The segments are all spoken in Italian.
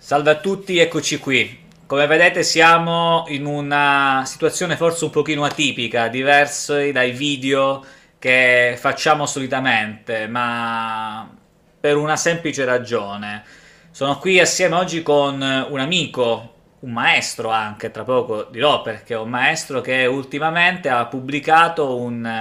Salve a tutti, eccoci qui. Come vedete siamo in una situazione forse un pochino atipica, diversa dai video che facciamo solitamente, ma per una semplice ragione. Sono qui assieme oggi con un amico, un maestro anche, tra poco dirò perché è un maestro che ultimamente ha pubblicato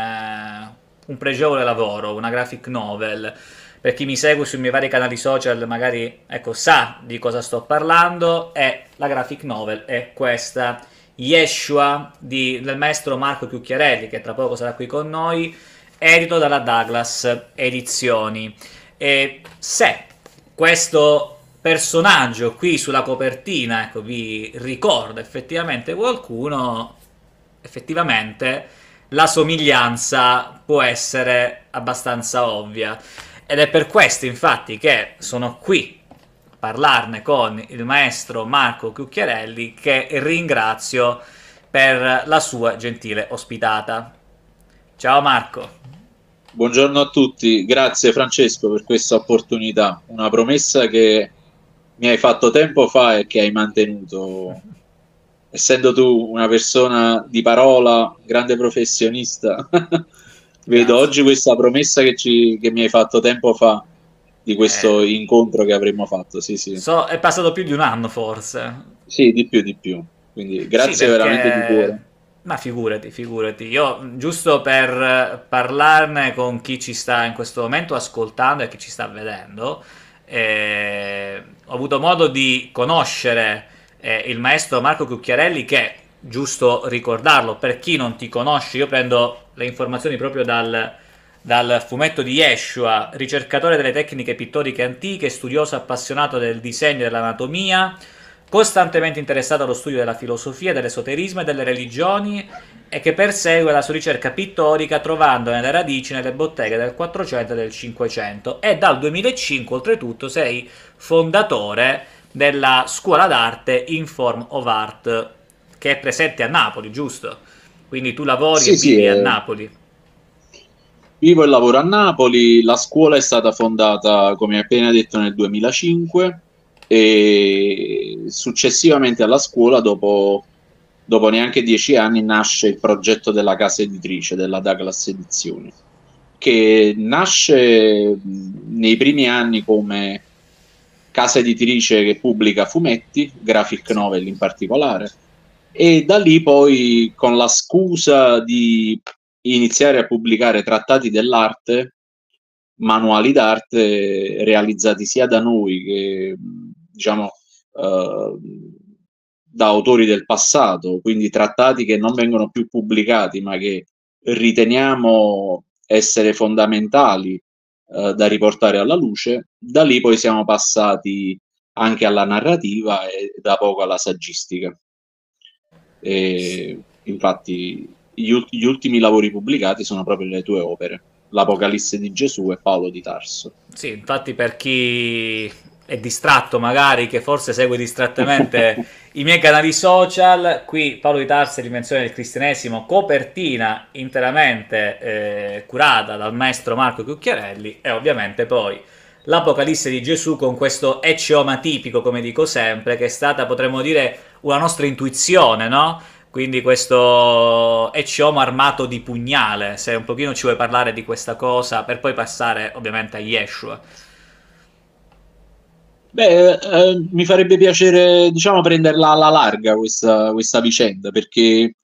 un pregevole lavoro, una graphic novel. Per chi mi segue sui miei vari canali social magari ecco, sa di cosa sto parlando, e la graphic novel è questa, Yeshua del maestro Marco Cucchiarelli, che tra poco sarà qui con noi, edito dalla Douglas Edizioni. E se questo personaggio qui sulla copertina, ecco, vi ricorda effettivamente qualcuno, effettivamente la somiglianza può essere abbastanza ovvia. Ed è per questo, infatti, che sono qui a parlarne con il maestro Marco Cucchiarelli, che ringrazio per la sua gentile ospitata. Ciao Marco. Buongiorno a tutti, grazie Francesco per questa opportunità, una promessa che mi hai fatto tempo fa e che hai mantenuto, essendo tu una persona di parola, grande professionista. Vedo Grazie. oggi questa promessa che mi hai fatto tempo fa di Eh, questo incontro che avremmo fatto, sì, sì, è passato più di un anno forse. sì, di più, quindi Sì, grazie veramente di cuore. perché... Ma figurati, figurati. Io, giusto per parlarne con chi ci sta in questo momento ascoltando e chi ci sta vedendo, ho avuto modo di conoscere il maestro Marco Cucchiarelli che, giusto ricordarlo, per chi non ti conosce, io prendo le informazioni proprio dal fumetto di Yeshua, ricercatore delle tecniche pittoriche antiche, studioso appassionato del disegno e dell'anatomia, costantemente interessato allo studio della filosofia, dell'esoterismo e delle religioni, e che persegue la sua ricerca pittorica trovandone le radici nelle botteghe del 400 e del 500. E dal 2005, oltretutto, sei fondatore della scuola d'arte In Form of Art, che è presente a Napoli, giusto? Quindi tu lavori e Sì, sì, vivi a Napoli. vivo e lavoro a Napoli, la scuola è stata fondata, come hai appena detto, nel 2005 e successivamente alla scuola, dopo neanche 10 anni, nasce il progetto della casa editrice, della Douglas Edizioni, che nasce nei primi anni come casa editrice che pubblica fumetti, graphic Sì. novel in particolare, e da lì poi con la scusa di iniziare a pubblicare trattati dell'arte, manuali d'arte realizzati sia da noi che diciamo eh, da autori del passato, quindi trattati che non vengono più pubblicati ma che riteniamo essere fondamentali da riportare alla luce. Da lì poi siamo passati anche alla narrativa e da poco alla saggistica. E infatti gli ultimi lavori pubblicati sono proprio le tue opere, l'Apocalisse di Gesù e Paolo di Tarso. Sì, infatti per chi è distratto magari, che forse segue distrattamente i miei canali social, qui Paolo di Tarsi, l'invenzione del cristianesimo, copertina interamente curata dal maestro Marco Cucchiarelli, e ovviamente poi l'Apocalisse di Gesù con questo ecceoma tipico, come dico sempre, che è stata, potremmo dire, una nostra intuizione, no? Quindi questo ecceomo armato di pugnale, se un pochino ci vuoi parlare di questa cosa, per poi passare ovviamente a Yeshua. Beh, mi farebbe piacere, diciamo, prenderla alla larga questa vicenda, perché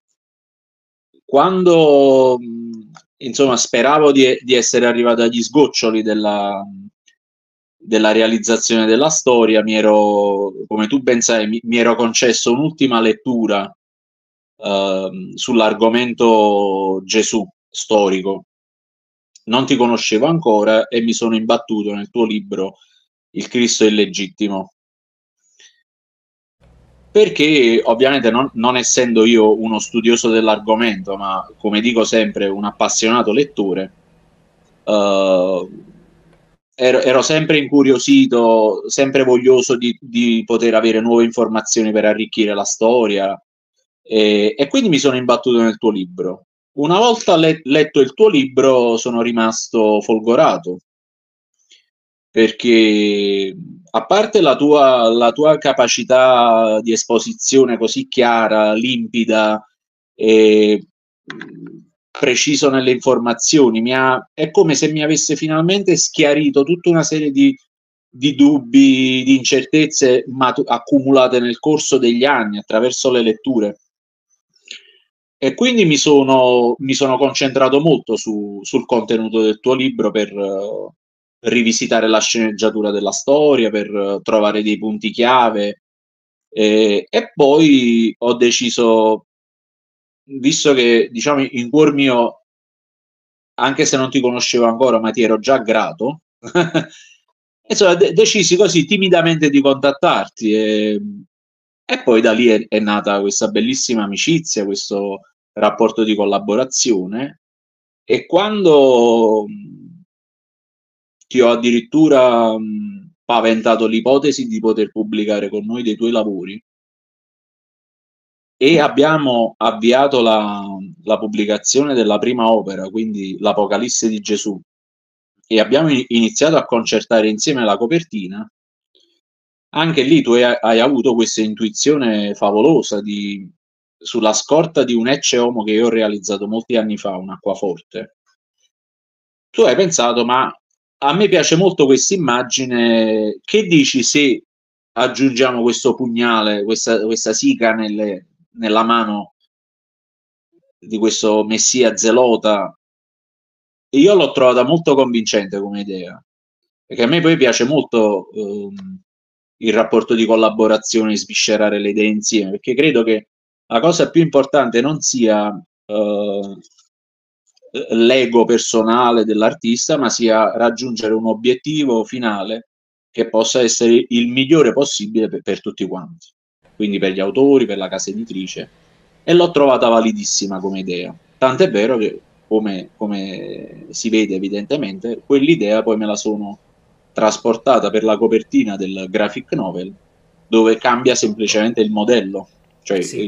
quando, insomma, speravo di essere arrivato agli sgoccioli della realizzazione della storia, come tu ben sai, mi ero concesso un'ultima lettura sull'argomento Gesù storico. Non ti conoscevo ancora e mi sono imbattuto nel tuo libro Il Cristo illegittimo. Perché ovviamente non essendo io uno studioso dell'argomento, ma come dico sempre, un appassionato lettore, eh, ero sempre incuriosito, sempre voglioso di poter avere nuove informazioni per arricchire la storia e quindi mi sono imbattuto nel tuo libro. Una volta letto il tuo libro sono rimasto folgorato perché a parte la tua capacità di esposizione così chiara, limpida e preciso nelle informazioni, è come se mi avesse finalmente schiarito tutta una serie di dubbi, di incertezze accumulate nel corso degli anni attraverso le letture. E quindi mi sono concentrato molto sul contenuto del tuo libro per rivisitare la sceneggiatura della storia, per trovare dei punti chiave. E poi ho deciso, visto che diciamo in cuor mio, anche se non ti conoscevo ancora, ma ti ero già grato, insomma, decisi così timidamente di contattarti e poi da lì è nata questa bellissima amicizia, questo rapporto di collaborazione. E quando ti ho addirittura paventato l'ipotesi di poter pubblicare con noi dei tuoi lavori e abbiamo avviato la pubblicazione della prima opera, quindi l'Apocalisse di Gesù, e abbiamo iniziato a concertare insieme la copertina, anche lì tu hai avuto questa intuizione favolosa sulla scorta di un Ecce Homo che io ho realizzato molti anni fa, un acquaforte. Tu hai pensato, ma a me piace molto questa immagine, che dici se aggiungiamo questo pugnale, questa sica nella mano di questo messia zelota? E io l'ho trovata molto convincente come idea, perché a me poi piace molto il rapporto di collaborazione, sviscerare le idee insieme, perché credo che la cosa più importante non sia l'ego personale dell'artista, ma sia raggiungere un obiettivo finale che possa essere il migliore possibile per tutti quanti, quindi per gli autori, per la casa editrice, e l'ho trovata validissima come idea, tant'è vero che come si vede evidentemente, quell'idea poi me la sono trasportata per la copertina del graphic novel, dove cambia semplicemente il modello, cioè Sì.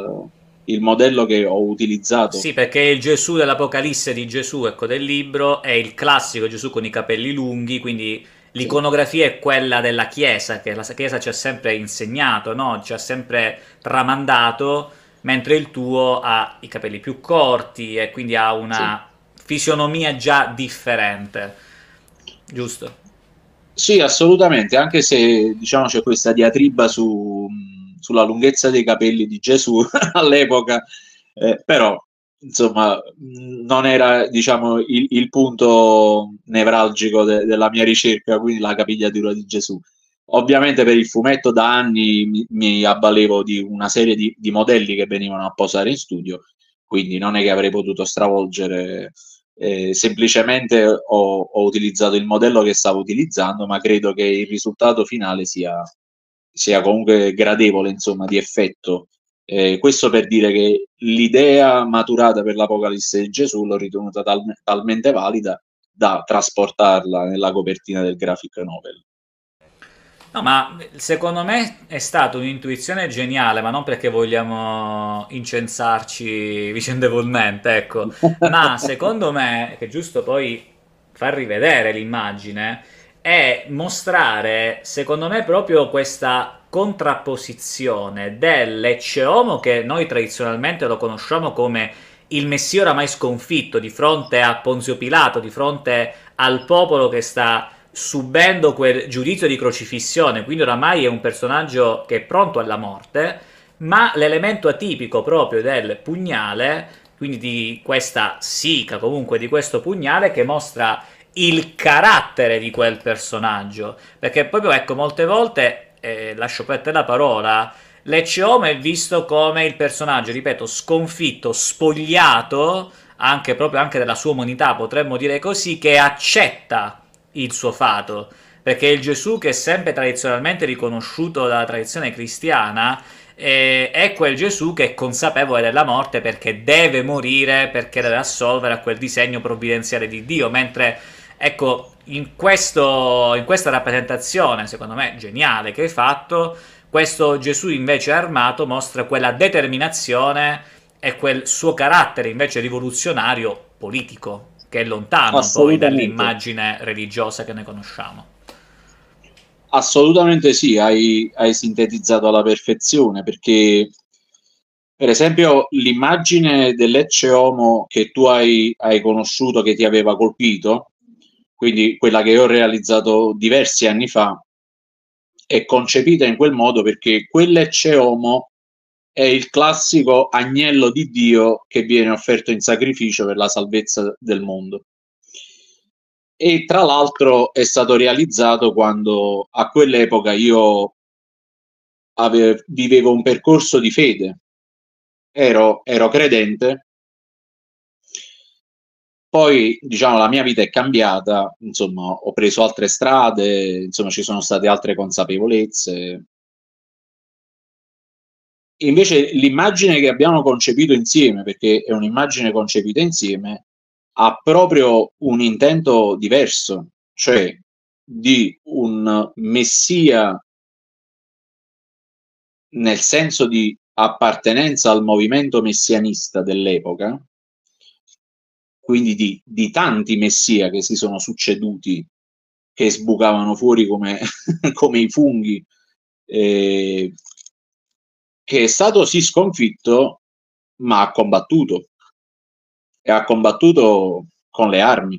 il modello che ho utilizzato. Sì, perché il Gesù dell'Apocalisse di Gesù, ecco, del libro, è il classico Gesù con i capelli lunghi, quindi Sì, l'iconografia è quella della Chiesa, che la Chiesa ci ha sempre insegnato, no? Ci ha sempre tramandato, mentre il tuo ha i capelli più corti e quindi ha sì. una fisionomia già differente, giusto? Sì, assolutamente, anche se diciamo c'è questa diatriba sulla lunghezza dei capelli di Gesù all'epoca, però insomma non era diciamo il punto nevralgico della mia ricerca, quindi la capigliatura di Gesù. Ovviamente per il fumetto da anni mi avvalevo di una serie di modelli che venivano a posare in studio, quindi non è che avrei potuto stravolgere, semplicemente ho utilizzato il modello che stavo utilizzando, ma credo che il risultato finale sia comunque gradevole, insomma, di effetto. Questo per dire che l'idea maturata per l'Apocalisse di Gesù l'ho ritenuta talmente valida da trasportarla nella copertina del graphic novel. No, ma secondo me è stata un'intuizione geniale, ma non perché vogliamo incensarci vicendevolmente, ecco, ma secondo me, che è giusto poi far rivedere l'immagine, è mostrare, secondo me, proprio questa contrapposizione dell'Ecce Homo che noi tradizionalmente lo conosciamo come il Messia oramai sconfitto di fronte a Ponzio Pilato, di fronte al popolo che sta subendo quel giudizio di crocifissione, quindi oramai è un personaggio che è pronto alla morte, ma l'elemento atipico proprio del pugnale, quindi di questa sica, comunque di questo pugnale che mostra il carattere di quel personaggio, perché proprio ecco molte volte, lascio per te la parola, Lecce Homo è visto come il personaggio, ripeto, sconfitto, spogliato anche proprio anche della sua umanità, potremmo dire così, che accetta il suo fato, perché il Gesù che è sempre tradizionalmente riconosciuto dalla tradizione cristiana è quel Gesù che è consapevole della morte perché deve morire, perché deve assolvere a quel disegno provvidenziale di Dio, mentre ecco in questa rappresentazione secondo me geniale che hai fatto, questo Gesù invece armato mostra quella determinazione e quel suo carattere invece rivoluzionario politico, che è lontano poi Assolutamente. dall'immagine religiosa che ne conosciamo. Assolutamente sì, hai sintetizzato alla perfezione, perché per esempio l'immagine dell'Ecce Homo che tu hai conosciuto, che ti aveva colpito, quindi quella che ho realizzato diversi anni fa, è concepita in quel modo perché quell'Ecce Homo è il classico agnello di Dio che viene offerto in sacrificio per la salvezza del mondo. E tra l'altro è stato realizzato quando a quell'epoca io vivevo un percorso di fede, ero credente, poi diciamo la mia vita è cambiata, insomma ho preso altre strade, insomma ci sono state altre consapevolezze. Invece l'immagine che abbiamo concepito insieme, perché è un'immagine concepita insieme, ha proprio un intento diverso, cioè di un messia nel senso di appartenenza al movimento messianista dell'epoca, quindi di tanti messia che si sono succeduti, che sbucavano fuori come, come i funghi, eh, che è stato sì sconfitto, ma ha combattuto, e ha combattuto con le armi.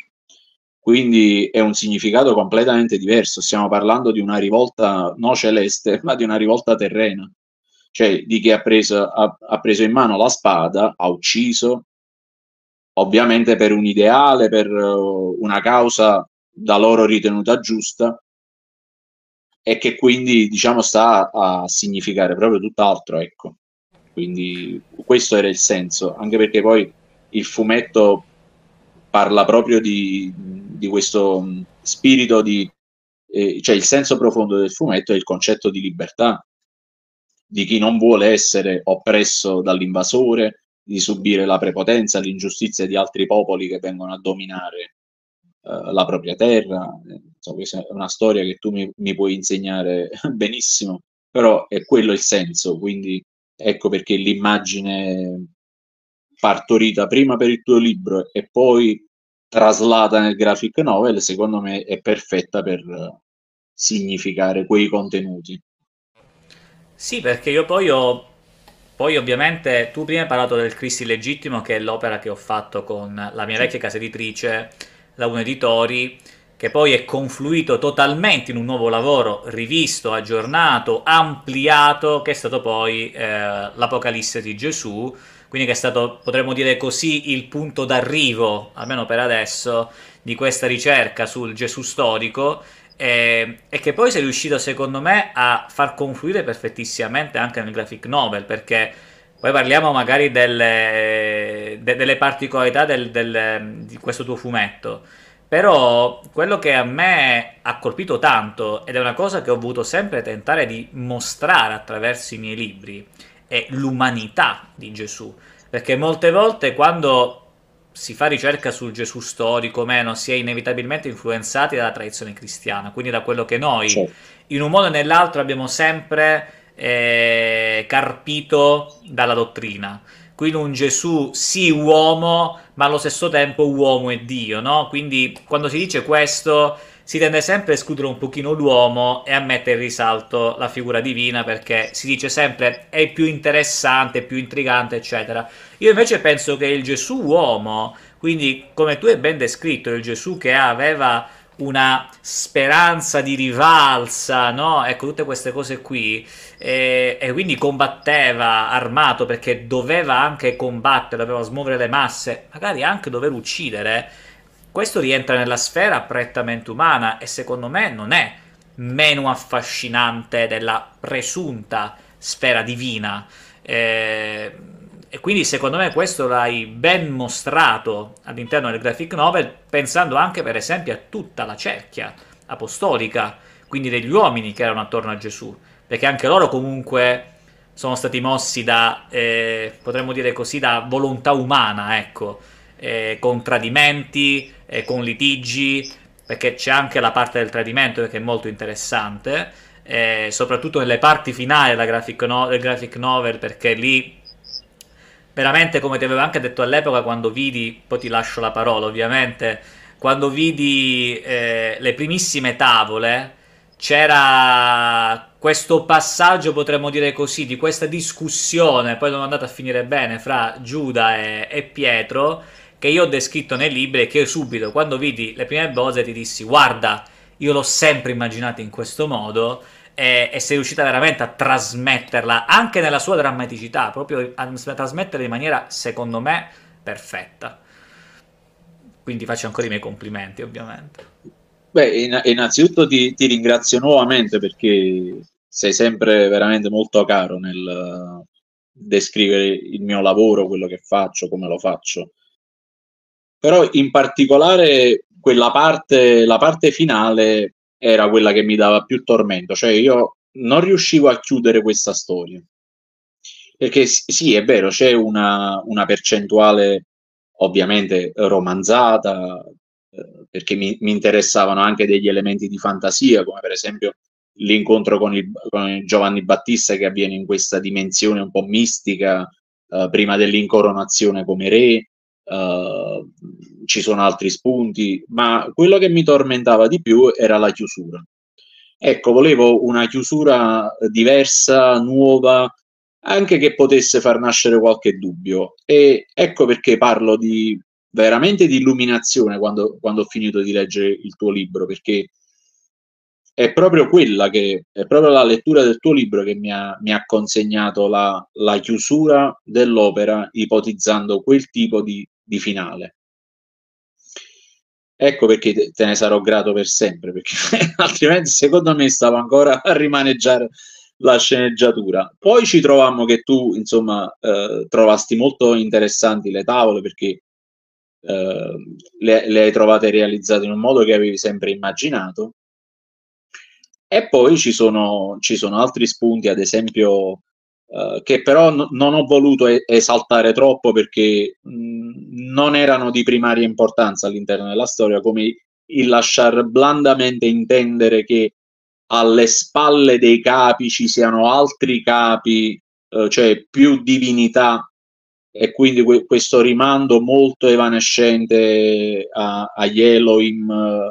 Quindi è un significato completamente diverso. Stiamo parlando di una rivolta non celeste, ma di una rivolta terrena. Cioè di chi ha preso in mano la spada, ha ucciso, ovviamente per un ideale, per una causa da loro ritenuta giusta, e che quindi diciamo sta a significare proprio tutt'altro, ecco. Quindi questo era il senso, anche perché poi il fumetto parla proprio di questo spirito di, cioè il senso profondo del fumetto è il concetto di libertà, di chi non vuole essere oppresso dall'invasore, di subire la prepotenza, l'ingiustizia di altri popoli che vengono a dominare la propria terra. Insomma, questa è una storia che tu mi puoi insegnare benissimo, però è quello il senso, quindi ecco perché l'immagine partorita prima per il tuo libro e poi traslata nel graphic novel, secondo me è perfetta per significare quei contenuti. Sì, perché io poi ovviamente tu prima hai parlato del Cristi Legittimo, che è l'opera che ho fatto con la mia Sì. vecchia casa editrice, la Uno Editori, che poi è confluito totalmente in un nuovo lavoro, rivisto, aggiornato, ampliato, che è stato poi l'Apocalisse di Gesù, quindi che è stato, potremmo dire così, il punto d'arrivo, almeno per adesso, di questa ricerca sul Gesù storico e che poi sei riuscito secondo me a far confluire perfettissimamente anche nel graphic novel, perché poi parliamo magari delle particolarità di questo tuo fumetto, però quello che a me ha colpito tanto, ed è una cosa che ho voluto sempre tentare di mostrare attraverso i miei libri, è l'umanità di Gesù, perché molte volte quando si fa ricerca sul Gesù storico, o meno, si è inevitabilmente influenzati dalla tradizione cristiana, quindi da quello che noi, Certo. in un modo o nell'altro, abbiamo sempre carpito dalla dottrina. Quindi un Gesù sì uomo, ma allo stesso tempo uomo e Dio, no? Quindi quando si dice questo si tende sempre a escludere un pochino l'uomo e a mettere in risalto la figura divina perché si dice sempre è più interessante, più intrigante, eccetera. Io invece penso che il Gesù uomo, quindi come tu hai ben descritto, il Gesù che aveva una speranza di rivalsa, no? Ecco, tutte queste cose qui, e quindi combatteva armato perché doveva anche combattere, doveva smuovere le masse, magari anche dover uccidere. Questo rientra nella sfera prettamente umana e secondo me non è meno affascinante della presunta sfera divina. E quindi secondo me questo l'hai ben mostrato all'interno del graphic novel, pensando anche per esempio a tutta la cerchia apostolica, quindi degli uomini che erano attorno a Gesù, perché anche loro comunque sono stati mossi da, potremmo dire così, da volontà umana, ecco, con tradimenti, con litigi, perché c'è anche la parte del tradimento che è molto interessante, soprattutto nelle parti finali del graphic novel, perché lì veramente, come ti avevo anche detto all'epoca, quando vidi, poi ti lascio la parola ovviamente, quando vidi le primissime tavole, c'era questo passaggio, potremmo dire così, di questa discussione, poi non è andata a finire bene, fra Giuda e Pietro, che io ho descritto nei libri e che io subito, quando vidi le prime bozze, ti dissi, guarda, io l'ho sempre immaginato in questo modo, e sei riuscita veramente a trasmetterla, anche nella sua drammaticità, proprio a trasmetterla in maniera, secondo me, perfetta. Quindi faccio ancora i miei complimenti, ovviamente. Beh, innanzitutto ti ringrazio nuovamente perché sei sempre veramente molto caro nel descrivere il mio lavoro, quello che faccio, come lo faccio. Però in particolare quella parte, la parte finale era quella che mi dava più tormento, cioè io non riuscivo a chiudere questa storia. Perché sì, è vero, c'è una percentuale ovviamente romanzata, perché mi interessavano anche degli elementi di fantasia, come per esempio l'incontro con il Giovanni Battista che avviene in questa dimensione un po' mistica, prima dell'incoronazione come re. Ci sono altri spunti, ma quello che mi tormentava di più era la chiusura. Ecco, volevo una chiusura diversa, nuova, anche che potesse far nascere qualche dubbio. E ecco perché parlo di veramente di illuminazione quando ho finito di leggere il tuo libro, perché è proprio è proprio la lettura del tuo libro che mi ha consegnato la chiusura dell'opera, ipotizzando quel tipo di finale. Ecco perché te ne sarò grato per sempre, perché altrimenti secondo me stavo ancora a rimaneggiare la sceneggiatura. Poi ci trovammo che tu, insomma, trovasti molto interessanti le tavole perché le hai trovate realizzate in un modo che avevi sempre immaginato. E poi ci sono altri spunti, ad esempio, che però non ho voluto esaltare troppo perché non erano di primaria importanza all'interno della storia, come il lasciar blandamente intendere che alle spalle dei capi ci siano altri capi, cioè più divinità, e quindi questo rimando molto evanescente agli Elohim,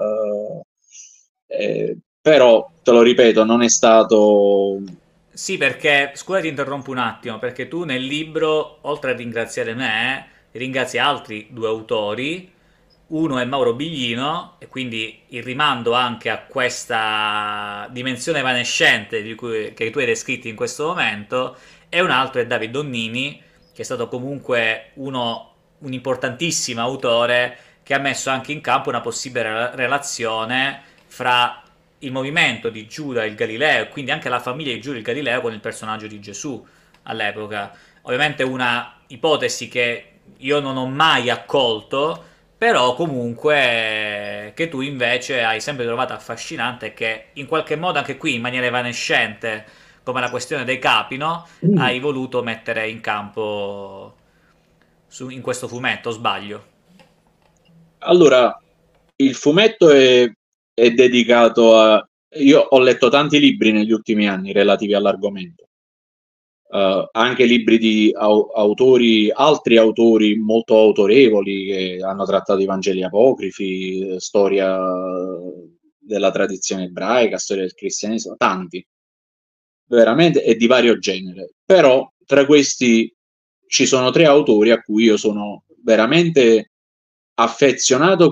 però te lo ripeto, non è stato. Sì, perché, scusa ti interrompo un attimo, perché tu nel libro, oltre a ringraziare me, ringrazi altri due autori, uno è Mauro Biglino, e quindi il rimando anche a questa dimensione evanescente che tu hai descritto in questo momento, e un altro è David Donnini, che è stato comunque un importantissimo autore che ha messo anche in campo una possibile relazione fra il movimento di Giuda il Galileo e quindi anche la famiglia di Giuda il Galileo con il personaggio di Gesù all'epoca. Ovviamente una ipotesi che io non ho mai accolto, però comunque che tu invece hai sempre trovato affascinante e che in qualche modo anche qui in maniera evanescente, come la questione dei capi, no? Hai voluto mettere in campo in questo fumetto, o sbaglio? Allora, il fumetto è dedicato a. Io ho letto tanti libri negli ultimi anni relativi all'argomento, anche libri di autori, altri autori molto autorevoli che hanno trattato i Vangeli apocrifi, storia della tradizione ebraica, storia del cristianesimo, tanti, veramente, e di vario genere. Però tra questi ci sono tre autori a cui io sono veramente affezionato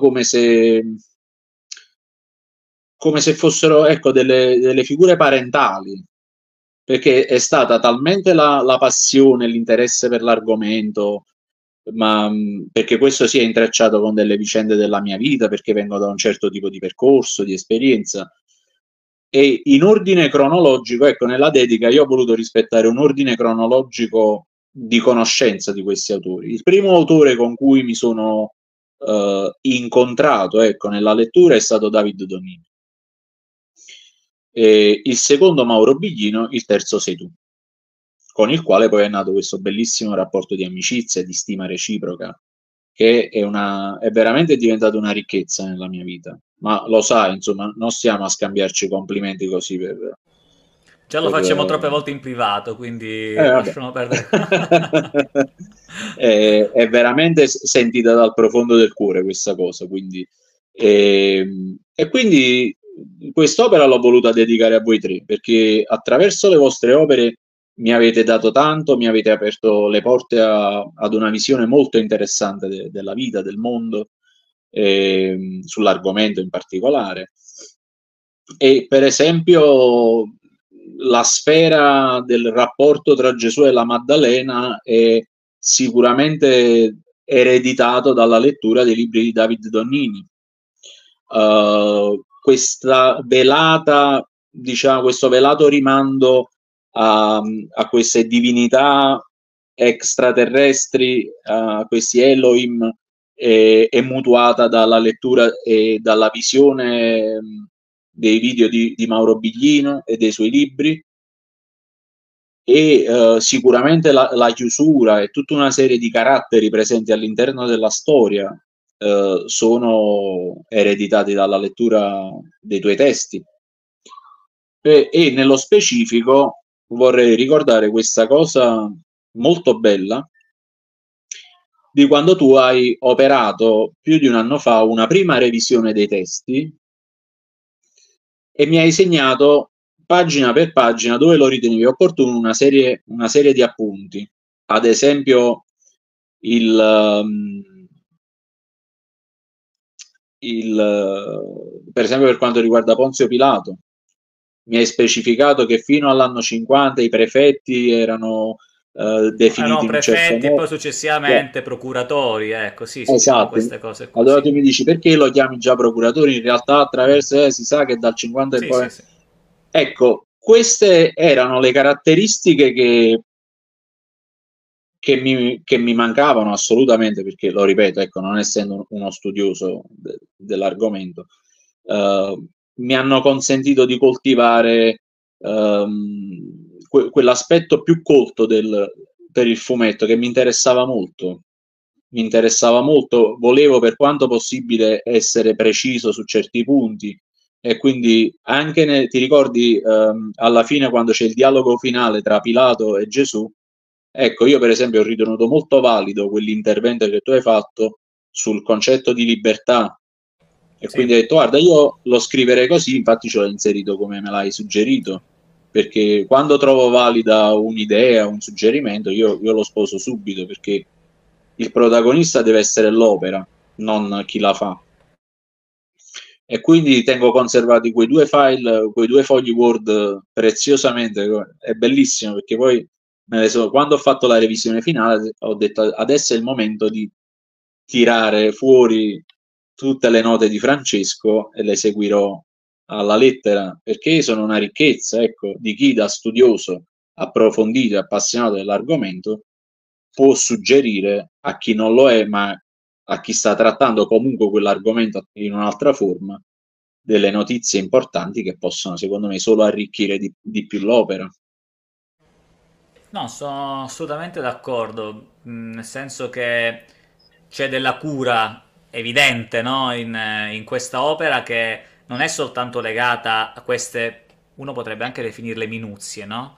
come se fossero, ecco, delle figure parentali, perché è stata talmente la passione, l'interesse per l'argomento, ma perché questo si è intrecciato con delle vicende della mia vita, perché vengo da un certo tipo di percorso, di esperienza, e in ordine cronologico, ecco, nella dedica io ho voluto rispettare un ordine cronologico di conoscenza di questi autori. Il primo autore con cui mi sono incontrato, ecco, nella lettura è stato David Donini. Il secondo Mauro Biglino, il terzo sei tu, con il quale poi è nato questo bellissimo rapporto di amicizia e di stima reciproca, che è veramente diventato una ricchezza nella mia vita. Ma lo sai, insomma, non stiamo a scambiarci complimenti così Già lo per facciamo troppe volte in privato, quindi vabbè. lasciamo perdere. È veramente sentita dal profondo del cuore questa cosa, quindi, e quindi quest'opera l'ho voluta dedicare a voi tre, perché attraverso le vostre opere mi avete dato tanto, mi avete aperto le porte ad una visione molto interessante della vita, del mondo, sull'argomento in particolare. E per esempio la sfera del rapporto tra Gesù e la Maddalena è sicuramente ereditato dalla lettura dei libri di David Donnini. Questa velata, diciamo, questo velato rimando a queste divinità extraterrestri, a questi Elohim, è mutuata dalla lettura e dalla visione dei video di Mauro Biglino e dei suoi libri, e sicuramente la chiusura e tutta una serie di caratteri presenti all'interno della storia sono ereditati dalla lettura dei tuoi testi. E nello specifico vorrei ricordare questa cosa molto bella di quando tu hai operato più di un anno fa una prima revisione dei testi e mi hai segnato pagina per pagina, dove lo ritenevi opportuno, una serie di appunti. Ad esempio per esempio per quanto riguarda Ponzio Pilato, mi hai specificato che fino all'anno 50 i prefetti erano Erano definiti in un certo prefetti e poi modo. successivamente procuratori, ecco, sì, sì, c'erano Esatto. queste cose qua, Allora sì. tu mi dici perché lo chiami già procuratore? In realtà attraverso si sa che dal 50 in Sì, poi. sì, sì. Ecco, queste erano le caratteristiche che mi mancavano assolutamente, perché lo ripeto, ecco, non essendo uno studioso dell'argomento, mi hanno consentito di coltivare quell'aspetto più colto per il fumetto che mi interessava molto. Mi interessava molto, volevo per quanto possibile essere preciso su certi punti, e quindi anche ti ricordi alla fine quando c'è il dialogo finale tra Pilato e Gesù. Ecco, io per esempio ho ritenuto molto valido quell'intervento che tu hai fatto sul concetto di libertà, e quindi Sì, ho detto guarda, io lo scriverei così, infatti ce l'ho inserito come me l'hai suggerito, perché quando trovo valida un'idea, un suggerimento, io lo sposo subito, perché il protagonista deve essere l'opera, non chi la fa. E quindi tengo conservati quei due file, quei due fogli Word preziosamente. È bellissimo perché poi quando ho fatto la revisione finale ho detto adesso è il momento di tirare fuori tutte le note di Francesco e le seguirò alla lettera, perché sono una ricchezza, ecco, di chi da studioso approfondito e appassionato dell'argomento può suggerire a chi non lo è, ma a chi sta trattando comunque quell'argomento in un'altra forma, delle notizie importanti che possono, secondo me, solo arricchire di più l'opera. no, sono assolutamente d'accordo, nel senso che c'è della cura evidente, no, in questa opera che non è soltanto legata a queste, uno potrebbe anche definirle minuzie, no?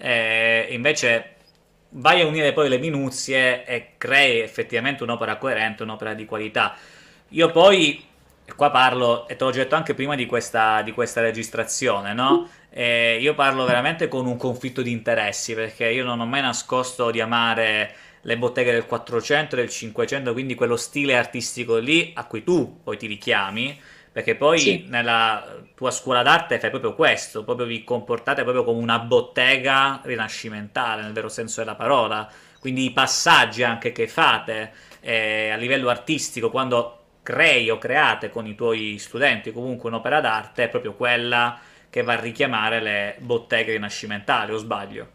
Invece vai a unire poi le minuzie e crei effettivamente un'opera coerente, un'opera di qualità. Io poi, e qua parlo, e te l'ho detto anche prima di questa registrazione, no? Io parlo veramente con un conflitto di interessi, perché io non ho mai nascosto di amare le botteghe del 400 e del 500, quindi quello stile artistico lì a cui tu poi ti richiami, perché poi Sì. nella tua scuola d'arte fai proprio questo, proprio vi comportate proprio come una bottega rinascimentale, nel vero senso della parola. Quindi i passaggi anche che fate a livello artistico, quando crei o create con i tuoi studenti comunque un'opera d'arte, è proprio quella che va a richiamare le botteghe rinascimentali, o sbaglio?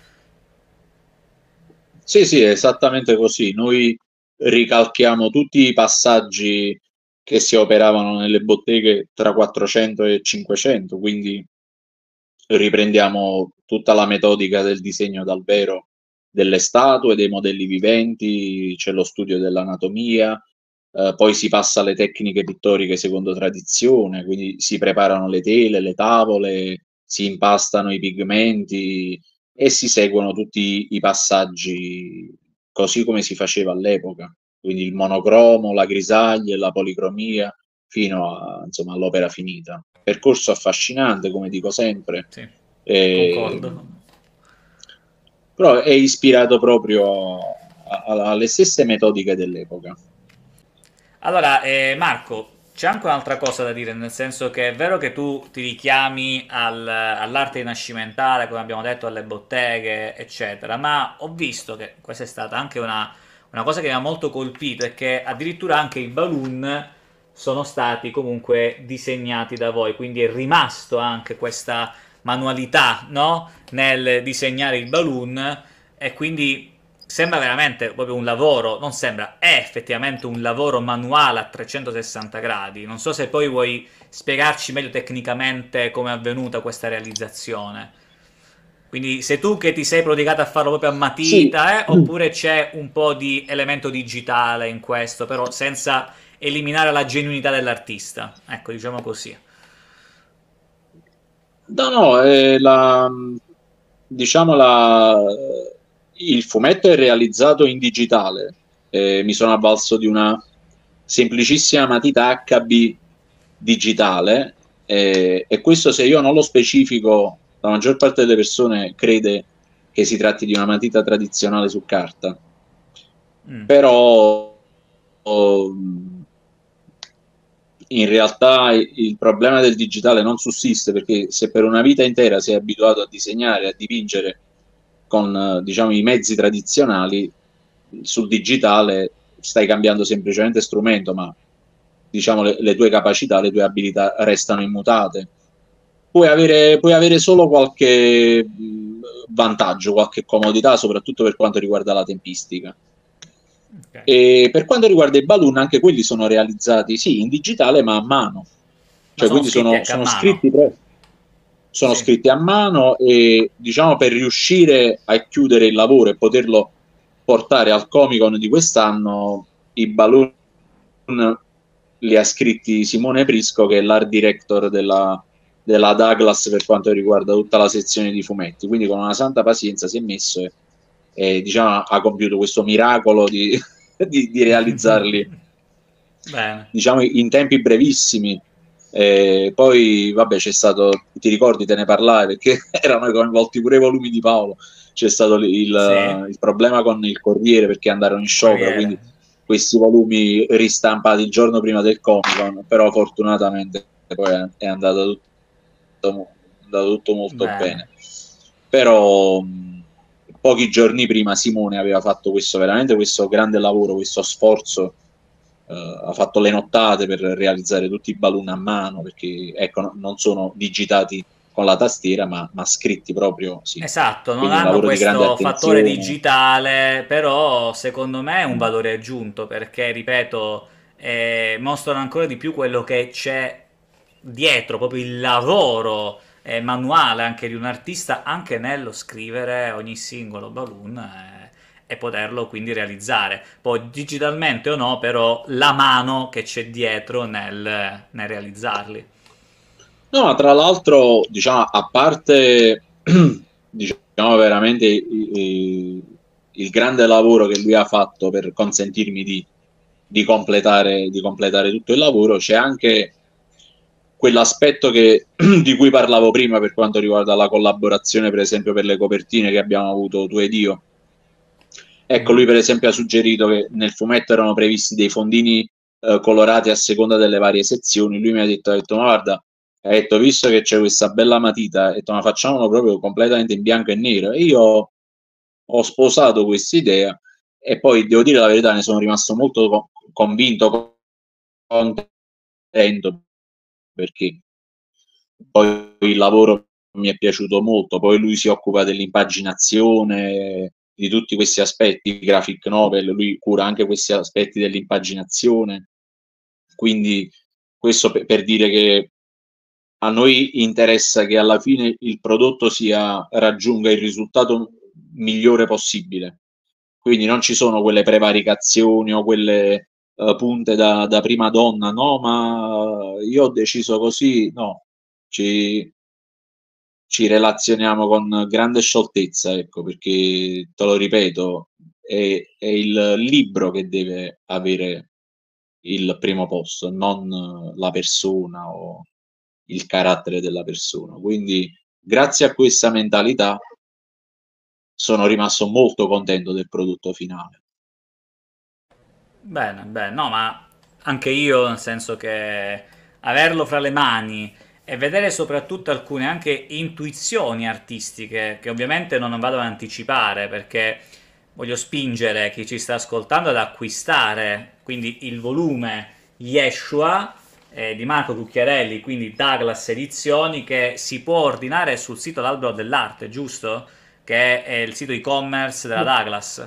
Sì, sì, è esattamente così. Noi ricalchiamo tutti i passaggi che si operavano nelle botteghe tra 400 e 500, quindi riprendiamo tutta la metodica del disegno dal vero delle statue, dei modelli viventi, c'è lo studio dell'anatomia, poi si passa alle tecniche pittoriche secondo tradizione, quindi si preparano le tele, le tavole, si impastano i pigmenti e si seguono tutti i passaggi così come si faceva all'epoca, quindi il monocromo, la grisaglia, la policromia, fino a, insomma, all'opera finita. Percorso affascinante, come dico sempre, Sì, eh, concordo. però è ispirato proprio alle stesse metodiche dell'epoca. Allora, Marco, c'è anche un'altra cosa da dire, nel senso che è vero che tu ti richiami all'arte rinascimentale, come abbiamo detto, alle botteghe, eccetera, ma ho visto che questa è stata anche una cosa che mi ha molto colpito, è che addirittura anche i balloon sono stati comunque disegnati da voi, quindi è rimasto anche questa manualità, no? Nel disegnare il balloon e quindi sembra veramente proprio un lavoro, non sembra, è effettivamente un lavoro manuale a 360 gradi. Non so se poi vuoi spiegarci meglio tecnicamente come è avvenuta questa realizzazione. Quindi sei tu che ti sei prodigato a farlo proprio a Sì, matita, oppure c'è un po' di elemento digitale in questo, però senza eliminare la genuinità dell'artista. Ecco, diciamo così. no, no, diciamo il fumetto è realizzato in digitale. Mi sono avvalso di una semplicissima matita HB digitale, e questo, se io non lo specifico, la maggior parte delle persone crede che si tratti di una matita tradizionale su carta. Mm. Però oh, in realtà il problema del digitale non sussiste, perché se per una vita intera sei abituato a disegnare, a dipingere con diciamo, i mezzi tradizionali, sul digitale stai cambiando semplicemente strumento, ma diciamo, le tue capacità, le tue abilità restano immutate. Puoi avere solo qualche vantaggio, qualche comodità, soprattutto per quanto riguarda la tempistica. Ok. E per quanto riguarda i balloon, anche quelli sono realizzati, sì, in digitale, ma a mano. Ma Cioè, sono quindi scritti anche a mano. sono Sì. scritti a mano, e diciamo, per riuscire a chiudere il lavoro e poterlo portare al Comic Con di quest'anno, i balloon li ha scritti Simone Prisco, che è l'art director della Douglas per quanto riguarda tutta la sezione di fumetti. Quindi con una santa pazienza si è messo e diciamo, ha compiuto questo miracolo di realizzarli, Bene. diciamo, in tempi brevissimi. Poi, vabbè, c'è stato, ti ricordi, te ne parlai perché erano coinvolti pure i volumi di Paolo. C'è stato Sì. il problema con il Corriere perché andarono in Il sciopero, quindi Corriere. questi volumi ristampati il giorno prima del Comic Con, però fortunatamente poi è andato tutto molto Bene. bene. Però pochi giorni prima Simone aveva fatto questo, veramente questo grande lavoro, questo sforzo, ha fatto le nottate per realizzare tutti i balloon a mano, perché ecco, non sono digitati con la tastiera, ma scritti proprio, sì. Esatto, non Quindi un hanno lavoro di grande questo fattore attenzione. digitale, però secondo me è un Mm. valore aggiunto perché, ripeto, mostrano ancora di più quello che c'è dietro, proprio il lavoro manuale anche di un artista, anche nello scrivere ogni singolo balloon e poterlo quindi realizzare. Poi digitalmente o no, però la mano che c'è dietro nel realizzarli. No, ma tra l'altro, diciamo, a parte diciamo veramente il grande lavoro che lui ha fatto per consentirmi di completare tutto il lavoro, c'è anche quell'aspetto di cui parlavo prima per quanto riguarda la collaborazione, per esempio, per le copertine che abbiamo avuto tu ed io. Ecco, Mhm. lui per esempio ha suggerito che nel fumetto erano previsti dei fondini colorati a seconda delle varie sezioni. Lui mi ha detto, ma guarda, ha detto, visto che c'è questa bella matita, ha detto, ma facciamolo proprio completamente in bianco e nero. E io ho sposato questa idea, e poi devo dire la verità, ne sono rimasto molto convinto, contento, perché poi il lavoro mi è piaciuto molto. Poi lui si occupa dell'impaginazione, di tutti questi aspetti, graphic novel, lui cura anche questi aspetti dell'impaginazione. Quindi questo per dire che a noi interessa che alla fine il prodotto raggiunga il risultato migliore possibile. Quindi non ci sono quelle prevaricazioni o quelle punte da prima donna, no, ma io ho deciso così, no, ci, ci relazioniamo con grande scioltezza, ecco, perché te lo ripeto, è il libro che deve avere il primo posto, non la persona o il carattere della persona. Quindi, grazie a questa mentalità, sono rimasto molto contento del prodotto finale. Bene, bene, no, ma anche io, nel senso che averlo fra le mani e vedere soprattutto alcune anche intuizioni artistiche, che ovviamente non vado ad anticipare perché voglio spingere chi ci sta ascoltando ad acquistare quindi il volume Yeshua di Marco Cucchiarelli, quindi Douglas Edizioni, che si può ordinare sul sito L'Albero dell'Arte, giusto? Che è il sito e-commerce della Douglas.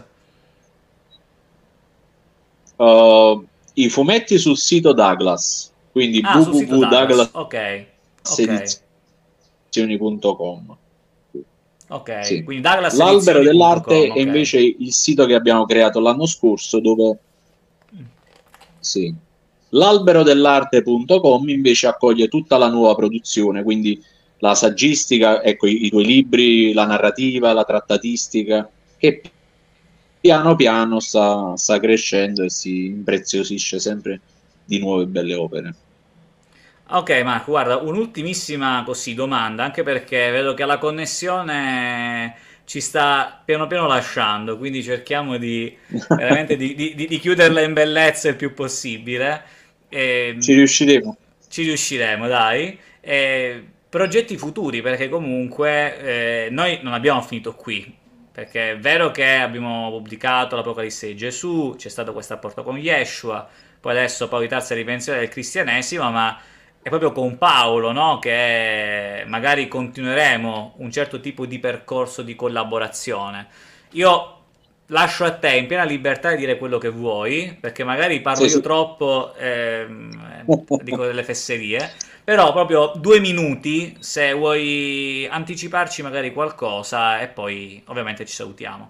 I fumetti sul sito Douglas, quindi Ah, sul sito Douglas. Ok, ok, www.douglasedizioni.com. ok. Sì. Quindi L'Albero douglasedizioni.com, dell'Arte è ok. invece il sito che abbiamo creato l'anno scorso, dove sì. L'alberodell'arte.com invece accoglie tutta la nuova produzione, quindi la saggistica, ecco, i tuoi libri, la narrativa, la trattatistica, che piano piano sta crescendo e si impreziosisce sempre di nuove belle opere. Ok, Marco, guarda, un'ultimissima così domanda, anche perché vedo che la connessione ci sta piano piano lasciando, quindi cerchiamo di veramente di chiuderla in bellezza il più possibile. Ci E riusciremo. ci riusciremo, dai. Progetti futuri, perché comunque noi non abbiamo finito qui. Perché è vero che abbiamo pubblicato l'Apocalisse di Gesù, c'è stato questo rapporto con Yeshua, poi adesso Paolo di Tarso ripensione del cristianesimo, ma è proprio con Paolo, no? Che magari continueremo un certo tipo di percorso di collaborazione. Io lascio a te in piena libertà di dire quello che vuoi, perché magari parlo Sì, io sì. troppo, dico delle fesserie, però proprio 2 minuti se vuoi anticiparci magari qualcosa e poi ovviamente ci salutiamo.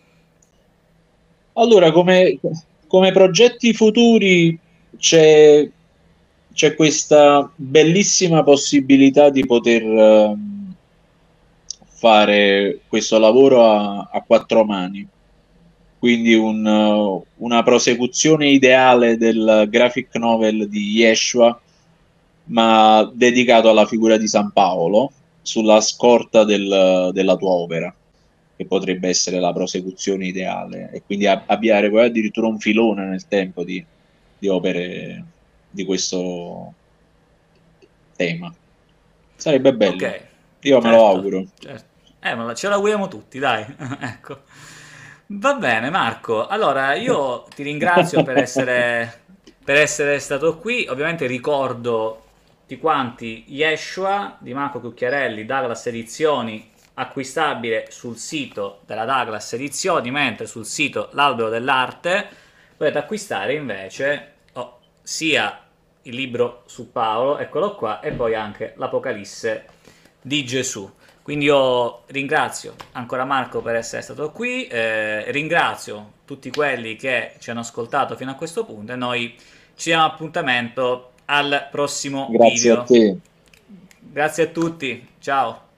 Allora, come progetti futuri c'è c'è questa bellissima possibilità di poter fare questo lavoro a quattro mani, quindi una prosecuzione ideale del graphic novel di Yeshua, ma dedicato alla figura di San Paolo, sulla scorta della tua opera, che potrebbe essere la prosecuzione ideale, e quindi avviare poi addirittura un filone nel tempo di opere di questo tema. Sarebbe bello. Ok, Io me lo certo, auguro. certo. Ma ce l'auguriamo tutti, dai. Ecco. Va bene, Marco. Allora, io ti ringrazio per essere stato qui. Ovviamente ricordo tutti quanti Yeshua di Marco Cucchiarelli, Douglas Edizioni, acquistabile sul sito della Douglas Edizioni, mentre sul sito L'Albero dell'Arte potete acquistare invece sia il libro su Paolo, eccolo qua, e poi anche l'Apocalisse di Gesù. Quindi io ringrazio ancora Marco per essere stato qui, ringrazio tutti quelli che ci hanno ascoltato fino a questo punto e noi ci diamo appuntamento al prossimo Grazie a video. te. Grazie a tutti, ciao!